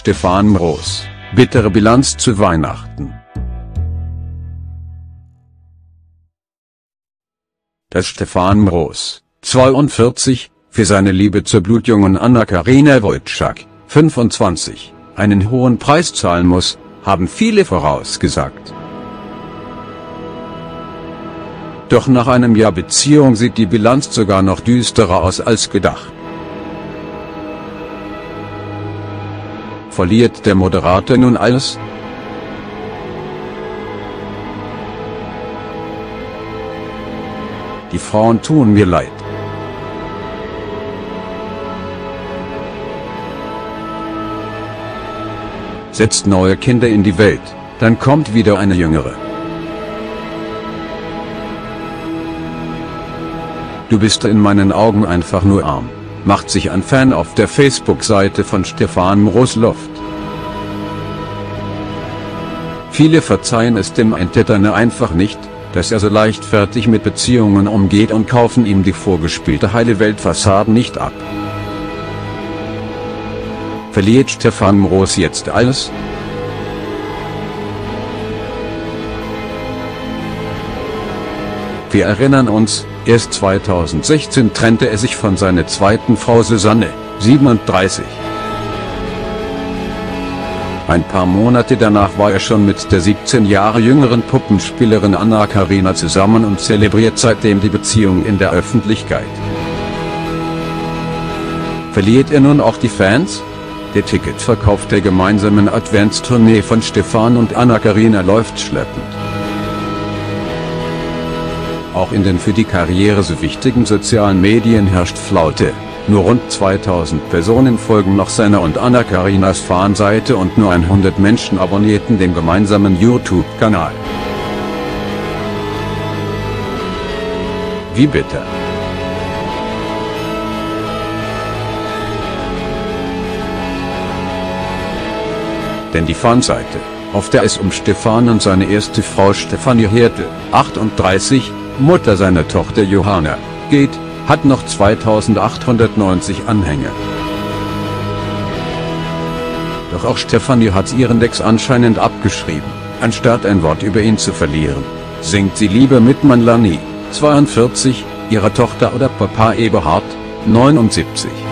Stefan Mroos, bittere Bilanz zu Weihnachten. Dass Stefan Mroos, 42, für seine Liebe zur blutjungen Anna-Karina Wojcik, 25, einen hohen Preis zahlen muss, haben viele vorausgesagt. Doch nach einem Jahr Beziehung sieht die Bilanz sogar noch düsterer aus als gedacht. Verliert der Moderator nun alles? Die Frauen tun mir leid. Setzt neue Kinder in die Welt, dann kommt wieder eine jüngere. Du bist in meinen Augen einfach nur arm, macht sich ein Fan auf der Facebook-Seite von Stefan Mroos Luft. Viele verzeihen es dem Entertainer einfach nicht, dass er so leichtfertig mit Beziehungen umgeht und kaufen ihm die vorgespielte heile Welt-Fassade nicht ab. Verliert Stefan Mroos jetzt alles? Wir erinnern uns, erst 2016 trennte er sich von seiner zweiten Frau Susanne, 37. Ein paar Monate danach war er schon mit der 17 Jahre jüngeren Puppenspielerin Anna-Karina zusammen und zelebriert seitdem die Beziehung in der Öffentlichkeit. Verliert er nun auch die Fans? Der Ticketverkauf der gemeinsamen Adventstournee von Stefan und Anna-Karina läuft schleppend. Auch in den für die Karriere so wichtigen sozialen Medien herrscht Flaute. Nur rund 2000 Personen folgen noch seiner und Anna-Karinas Fanseite und nur 100 Menschen abonnierten den gemeinsamen YouTube-Kanal. Wie bitter. Denn die Fanseite, auf der es um Stefan und seine erste Frau Stefanie Hertel, 38, Mutter seiner Tochter Johanna, geht, hat noch 2890 Anhänger. Doch auch Stefanie hat ihren Ex anscheinend abgeschrieben, anstatt ein Wort über ihn zu verlieren, singt sie lieber mit Melanie, 42, ihrer Tochter oder Papa Eberhard, 79.